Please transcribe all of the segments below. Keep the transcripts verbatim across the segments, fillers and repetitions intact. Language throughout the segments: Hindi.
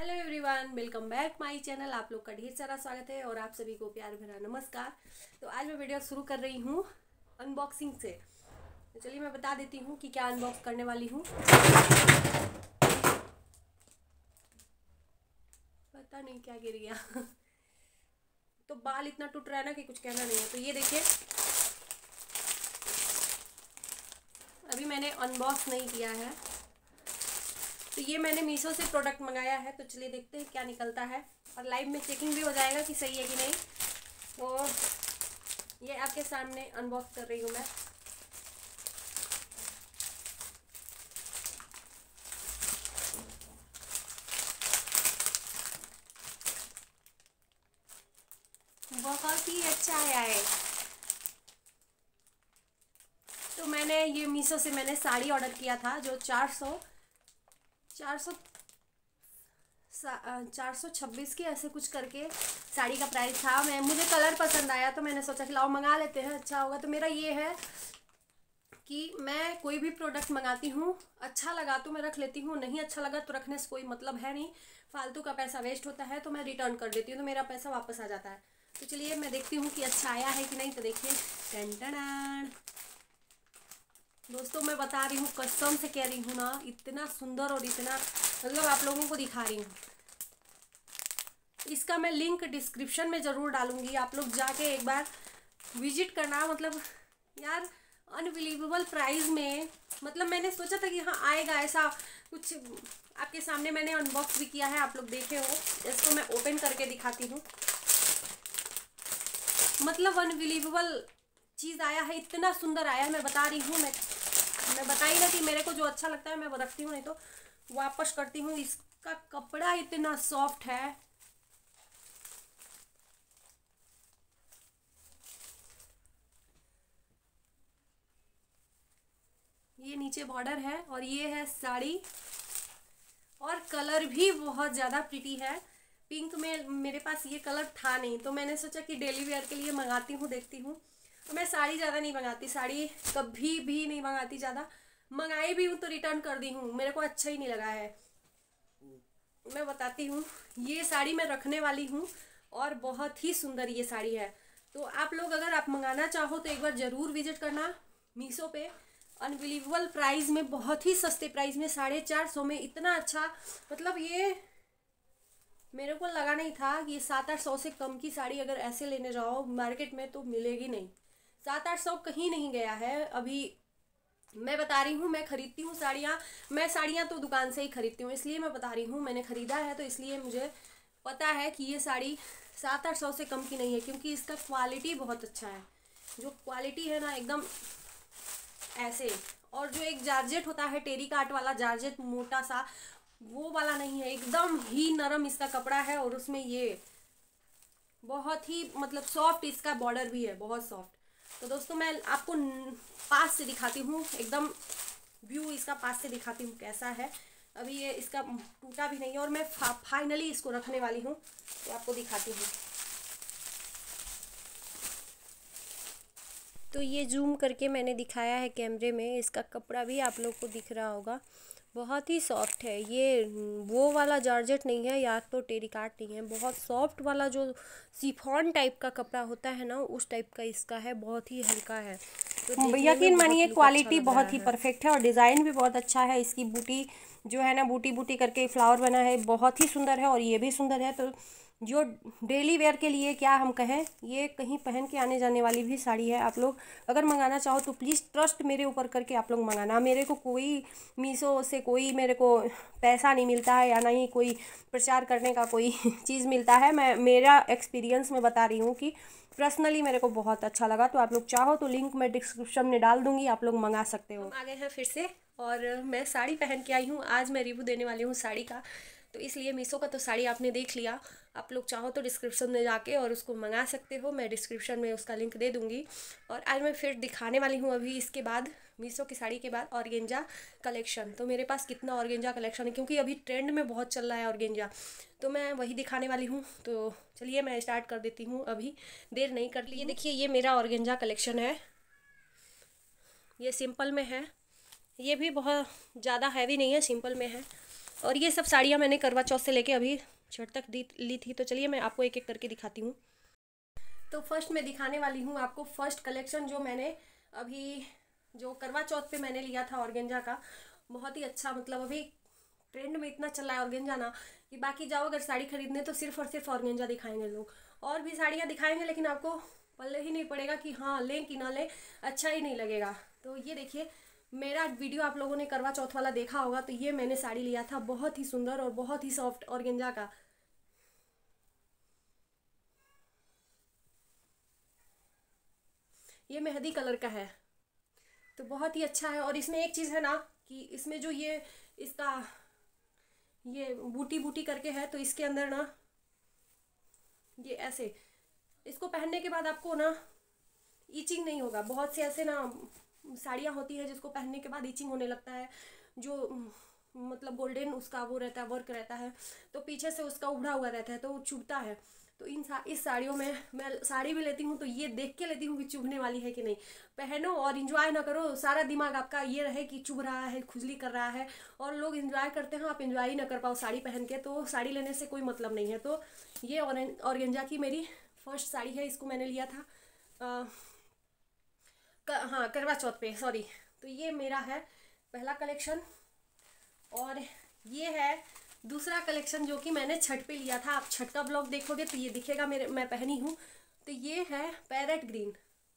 Hello everyone, welcome back my channel. आप लोग का ढेर सारा स्वागत है और आप सभी को प्यार भरा नमस्कार। तो आज मैं वीडियो शुरू कर रही हूँ अनबॉक्सिंग से। तो चलिए मैं बता देती हूँ कि क्या अनबॉक्स करने वाली हूँ। पता नहीं क्या गिर गया तो बाल इतना टूट रहा है ना कि कुछ कहना नहीं है। तो ये देखिए, अभी मैंने अनबॉक्स नहीं किया है। तो ये मैंने मीशो से प्रोडक्ट मंगाया है। तो चलिए देखते हैं क्या निकलता है और लाइव में चेकिंग भी हो जाएगा कि सही है कि नहीं। तो ये आपके सामने अनबॉक्स कर रही हूँ मैं। बहुत ही अच्छा आया है। तो मैंने ये मीशो से मैंने साड़ी ऑर्डर किया था जो चार सौ चार सौ चार सौ छब्बीस की ऐसे कुछ करके साड़ी का प्राइस था। मैं मुझे कलर पसंद आया तो मैंने सोचा कि लाओ मंगा लेते हैं, अच्छा होगा। तो मेरा ये है कि मैं कोई भी प्रोडक्ट मंगाती हूँ, अच्छा लगा तो मैं रख लेती हूँ, नहीं अच्छा लगा तो रखने से कोई मतलब है नहीं, फालतू का पैसा वेस्ट होता है। तो मैं रिटर्न कर देती हूँ तो मेरा पैसा वापस आ जाता है। तो चलिए मैं देखती हूँ कि अच्छा आया है कि नहीं। तो देखिए, टन दोस्तों, मैं बता रही हूँ, कसम से कह रही हूँ ना, इतना सुंदर और इतना मतलब आप लोगों को दिखा रही हूँ। इसका मैं लिंक डिस्क्रिप्शन में ज़रूर डालूंगी, आप लोग जाके एक बार विजिट करना। मतलब यार, अनबिलीवेबल प्राइस में, मतलब मैंने सोचा था कि हाँ आएगा ऐसा कुछ। आपके सामने मैंने अनबॉक्स भी किया है, आप लोग देखे हो। इसको मैं ओपन करके दिखाती हूँ। मतलब अनबिलीवेबल चीज़ आया है, इतना सुंदर आया है। मैं बता रही हूँ, मैं मैं बताई ना कि मेरे को जो अच्छा लगता है मैं वो रखती हूँ, नहीं तो वापस करती हूँ। इसका कपड़ा इतना सॉफ्ट है, ये नीचे बॉर्डर है और ये है साड़ी, और कलर भी बहुत ज़्यादा प्रिटी है। पिंक में मेरे पास ये कलर था नहीं, तो मैंने सोचा कि डेली वेयर के लिए मंगाती हूँ, देखती हूँ। तो मैं साड़ी ज़्यादा नहीं मंगाती, साड़ी कभी भी नहीं मंगाती ज़्यादा। मंगाई भी हूँ तो रिटर्न कर दी हूँ, मेरे को अच्छा ही नहीं लगा है। मैं बताती हूँ, ये साड़ी मैं रखने वाली हूँ और बहुत ही सुंदर ये साड़ी है। तो आप लोग अगर आप मंगाना चाहो तो एक बार ज़रूर विजिट करना मीशो पे। अनबिलीवेबल प्राइस में, बहुत ही सस्ते प्राइस में, साढ़े चार सौ में इतना अच्छा। मतलब ये मेरे को लगा नहीं था कि ये सात आठ सौ से कम की साड़ी अगर ऐसे लेने जाओ मार्केट में तो मिलेगी नहीं। सात आठ सौ कहीं नहीं गया है अभी। मैं बता रही हूँ, मैं खरीदती हूँ साड़ियाँ, मैं साड़ियाँ तो दुकान से ही खरीदती हूँ, इसलिए मैं बता रही हूँ। मैंने ख़रीदा है तो इसलिए मुझे पता है कि ये साड़ी सात आठ सौ से कम की नहीं है, क्योंकि इसका क्वालिटी बहुत अच्छा है। जो क्वालिटी है ना, एकदम ऐसे। और जो एक जारजेट होता है, टेरी काट वाला जारजेट मोटा सा, वो वाला नहीं है, एकदम ही नरम इसका कपड़ा है। और उसमें ये बहुत ही मतलब सॉफ्ट इसका बॉर्डर भी है, बहुत सॉफ्ट। तो दोस्तों मैं आपको पास से दिखाती हूँ, एकदम व्यू इसका पास से दिखाती हूँ कैसा है। अभी ये इसका टूटा भी नहीं है और मैं फा, फाइनली इसको रखने वाली हूँ, तो आपको दिखाती हूँ। तो ये जूम करके मैंने दिखाया है कैमरे में, इसका कपड़ा भी आप लोग को दिख रहा होगा, बहुत ही सॉफ्ट है। ये वो वाला जॉर्जेट नहीं है या तो टेरिकाट नहीं है, बहुत सॉफ्ट वाला जो शिफॉन टाइप का कपड़ा होता है ना, उस टाइप का इसका है, बहुत ही हल्का है। तो यकीन मानिए क्वालिटी बहुत ही परफेक्ट है और डिज़ाइन भी बहुत अच्छा है। इसकी बूटी जो है ना, बूटी बूटी करके फ्लावर बना है, बहुत ही सुंदर है और ये भी सुंदर है। तो जो डेली वेयर के लिए क्या हम कहें, ये कहीं पहन के आने जाने वाली भी साड़ी है। आप लोग अगर मंगाना चाहो तो प्लीज़ ट्रस्ट मेरे ऊपर करके आप लोग मंगाना। मेरे को कोई मीशो से कोई मेरे को पैसा नहीं मिलता है या नहीं कोई प्रचार करने का कोई चीज़ मिलता है। मैं मेरा एक्सपीरियंस में बता रही हूँ कि पर्सनली मेरे को बहुत अच्छा लगा। तो आप लोग चाहो तो लिंक मैं डिस्क्रिप्शन में डाल दूँगी, आप लोग मंगा सकते हो। हम आ गए हैं फिर से और मैं साड़ी पहन के आई हूँ। आज मैं रिव्यू देने वाली हूँ साड़ी का, तो इसलिए मीशो का तो साड़ी आपने देख लिया। आप लोग चाहो तो डिस्क्रिप्शन में जाके और उसको मंगा सकते हो, मैं डिस्क्रिप्शन में उसका लिंक दे दूँगी। और आज मैं फिर दिखाने वाली हूँ अभी इसके बाद, मीशो की साड़ी के बाद, ऑर्गेंजा कलेक्शन। तो मेरे पास कितना ऑर्गेंजा कलेक्शन है, क्योंकि अभी ट्रेंड में बहुत चल रहा है ऑर्गेंजा, तो मैं वही दिखाने वाली हूँ। तो चलिए मैं स्टार्ट कर देती हूँ, अभी देर नहीं कर ली। ये देखिए, ये मेरा ऑर्गेंजा कलेक्शन है। ये सिंपल में है, ये भी बहुत ज़्यादा हैवी नहीं है, सिंपल में है। और ये सब साड़ियाँ मैंने करवा चौथ से लेके अभी छठ तक दी ली थी। तो चलिए मैं आपको एक एक करके दिखाती हूँ। तो फर्स्ट मैं दिखाने वाली हूँ आपको फर्स्ट कलेक्शन जो मैंने अभी जो करवा चौथ पे मैंने लिया था ऑर्गेंजा का। बहुत ही अच्छा, मतलब अभी ट्रेंड में इतना चल रहा है ऑर्गेंजा ना कि बाकी जाओ अगर साड़ी खरीदने तो सिर्फ और सिर्फ ऑर्गेंजा दिखाएंगे लोग। और भी साड़ियाँ दिखाएंगे लेकिन आपको पल्ले ही नहीं पड़ेगा कि हाँ लें कि ना लें, अच्छा ही नहीं लगेगा। तो ये देखिए, मेरा वीडियो आप लोगों ने करवा चौथ वाला देखा होगा। तो ये मैंने साड़ी लिया था, बहुत ही सुंदर और बहुत ही सॉफ्ट ऑर्गेंजा का। ये मेहंदी कलर का है, तो बहुत ही अच्छा है। और इसमें एक चीज़ है ना कि इसमें जो ये इसका ये बूटी बूटी करके है, तो इसके अंदर ना ये ऐसे इसको पहनने के बाद आपको ना ईचिंग नहीं होगा। बहुत से ऐसे ना साड़ियाँ होती है जिसको पहनने के बाद ईचिंग होने लगता है, जो मतलब गोल्डन उसका वो रहता है, वर्क रहता है, तो पीछे से उसका उभरा हुआ रहता है तो वो चुभता है। तो इन सा इस साड़ियों में मैं साड़ी भी लेती हूँ तो ये देख के लेती हूँ कि चुभने वाली है कि नहीं। पहनो और इन्जॉय ना करो, सारा दिमाग आपका ये रहे कि चुभ रहा है, खुजली कर रहा है, और लोग इन्जॉय करते हैं, आप इन्जॉय ही ना कर पाओ साड़ी पहन के, तो साड़ी लेने से कोई मतलब नहीं है। तो ये ऑर्गेंजा की मेरी फर्स्ट साड़ी है, इसको मैंने लिया था आ, क, हाँ करवा चौथ पे, सॉरी। तो ये मेरा है पहला कलेक्शन। और ये है दूसरा कलेक्शन जो कि मैंने छठ पे लिया था। आप छठ का ब्लॉग देखोगे तो ये दिखेगा मेरे मैं पहनी हूँ। तो ये है पैरेट ग्रीन।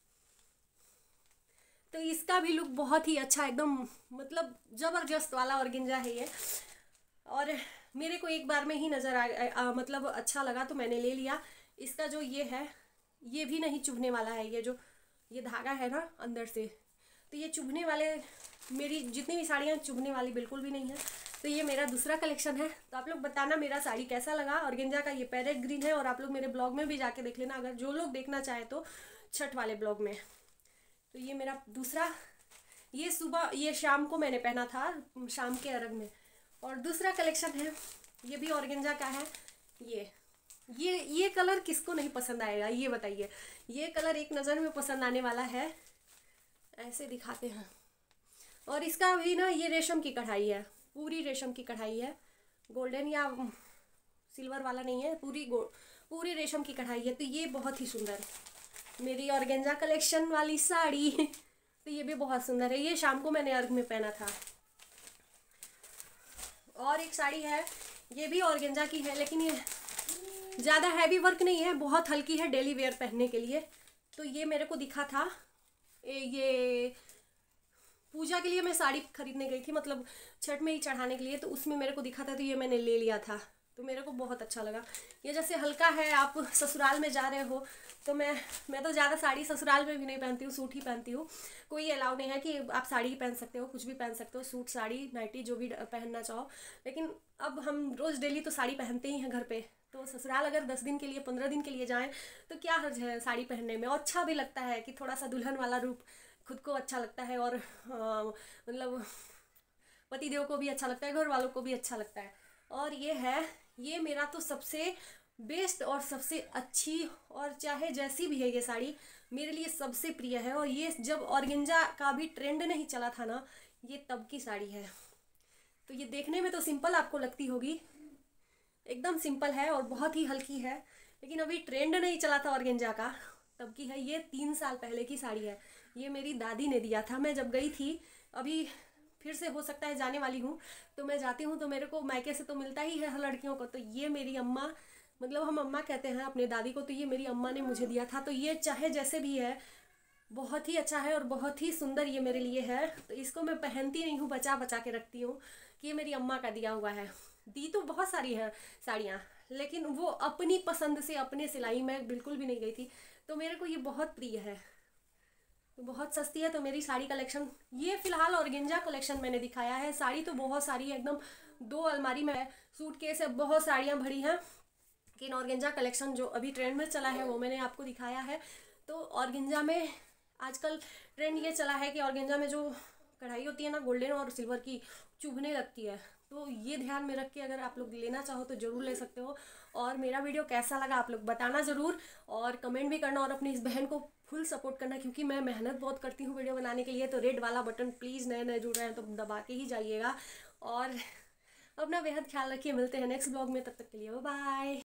तो इसका भी लुक बहुत ही अच्छा, एकदम मतलब ज़बरदस्त वाला ऑर्गेंजा है ये। और मेरे को एक बार में ही नज़र आ, आ मतलब अच्छा लगा तो मैंने ले लिया। इसका जो ये है ये भी नहीं चुभने वाला है, ये जो ये धागा है ना अंदर से, तो ये चुभने वाले मेरी जितनी भी साड़ियाँ चुभने वाली बिल्कुल भी नहीं है। तो ये मेरा दूसरा कलेक्शन है। तो आप लोग बताना मेरा साड़ी कैसा लगा। ऑर्गेंजा का ये पैरेट ग्रीन है, और आप लोग मेरे ब्लॉग में भी जाके देख लेना अगर जो लोग देखना चाहे तो, छठ वाले ब्लॉग में। तो ये मेरा दूसरा, ये सुबह ये शाम को मैंने पहना था, शाम के अर्घ में। और दूसरा कलेक्शन है, ये भी ऑर्गेंजा का है। ये ये ये कलर किसको नहीं पसंद आएगा ये बताइए। ये कलर एक नज़र में पसंद आने वाला है, ऐसे दिखाते हैं। और इसका भी ना ये रेशम की कढ़ाई है, पूरी रेशम की कढ़ाई है, गोल्डन या सिल्वर वाला नहीं है, पूरी गो पूरी रेशम की कढ़ाई है। तो ये बहुत ही सुंदर मेरी ऑर्गेंजा कलेक्शन वाली साड़ी तो ये भी बहुत सुंदर है, ये शाम को मैंने अर्घ में पहना था। और एक साड़ी है, ये भी ऑर्गेंजा की है, लेकिन ये ज़्यादा हैवी वर्क नहीं है, बहुत हल्की है डेली वेयर पहनने के लिए। तो ये मेरे को दिखा था, ये पूजा के लिए मैं साड़ी खरीदने गई थी, मतलब छठ में ही चढ़ाने के लिए, तो उसमें मेरे को दिखा था तो ये मैंने ले लिया था। तो मेरे को बहुत अच्छा लगा। ये जैसे हल्का है, आप ससुराल में जा रहे हो तो मैं मैं तो ज़्यादा साड़ी ससुराल में भी नहीं पहनती हूँ, सूट ही पहनती हूँ। कोई अलाउ नहीं है कि आप साड़ी ही पहन सकते हो, कुछ भी पहन सकते हो, सूट साड़ी नाइटी जो भी पहनना चाहो। लेकिन अब हम रोज़ डेली तो साड़ी पहनते ही हैं घर पे, तो ससुराल अगर दस दिन के लिए पंद्रह दिन के लिए जाएँ तो क्या हर्ज है साड़ी पहनने में। और अच्छा भी लगता है कि थोड़ा सा दुल्हन वाला रूप खुद को अच्छा लगता है, और मतलब पतिदेव को भी अच्छा लगता है, घर वालों को भी अच्छा लगता है। और ये है, ये मेरा तो सबसे बेस्ट और सबसे अच्छी, और चाहे जैसी भी है ये साड़ी मेरे लिए सबसे प्रिय है। और ये जब ऑर्गेंजा का भी ट्रेंड नहीं चला था ना, ये तब की साड़ी है। तो ये देखने में तो सिंपल आपको लगती होगी, एकदम सिंपल है और बहुत ही हल्की है, लेकिन अभी ट्रेंड नहीं चला था ऑर्गेंजा का, तब की है। ये तीन साल पहले की साड़ी है, ये मेरी दादी ने दिया था। मैं जब गई थी, अभी फिर से हो सकता है जाने वाली हूँ, तो मैं जाती हूँ तो मेरे को मायके से तो मिलता ही है हर लड़कियों को। तो ये मेरी अम्मा, मतलब हम अम्मा कहते हैं अपने दादी को, तो ये मेरी अम्मा ने मुझे दिया था। तो ये चाहे जैसे भी है बहुत ही अच्छा है और बहुत ही सुंदर ये मेरे लिए है। तो इसको मैं पहनती नहीं हूँ, बचा बचा के रखती हूँ कि ये मेरी अम्मा का दिया हुआ है। दी तो बहुत सारी हैं साड़ियाँ, लेकिन वो अपनी पसंद से अपने सिलाई में बिल्कुल भी नहीं गई थी, तो मेरे को ये बहुत प्रिय है। तो बहुत सस्ती है। तो मेरी साड़ी कलेक्शन ये फ़िलहाल ऑर्गेंजा कलेक्शन मैंने दिखाया है। साड़ी तो बहुत सारी है, एकदम दो अलमारी में सूटकेस है, बहुत साड़ियाँ भरी हैं। लेकिन ऑर्गेंजा कलेक्शन जो अभी ट्रेंड में चला है वो मैंने आपको दिखाया है। तो ऑर्गेंजा में आजकल ट्रेंड ये चला है कि ऑर्गेंजा में जो कढ़ाई होती है ना गोल्डन और सिल्वर की, चुभने लगती है। तो ये ध्यान में रख के अगर आप लोग लेना चाहो तो ज़रूर ले सकते हो। और मेरा वीडियो कैसा लगा आप लोग बताना ज़रूर, और कमेंट भी करना, और अपनी इस बहन को फुल सपोर्ट करना, क्योंकि मैं मेहनत बहुत करती हूँ वीडियो बनाने के लिए। तो रेड वाला बटन प्लीज़ नए नए जुड़ रहे हैं तो दबा के ही जाइएगा। और अपना बेहद ख्याल रखिए, मिलते हैं नेक्स्ट ब्लॉग में, तब तक के लिए बाय बाय।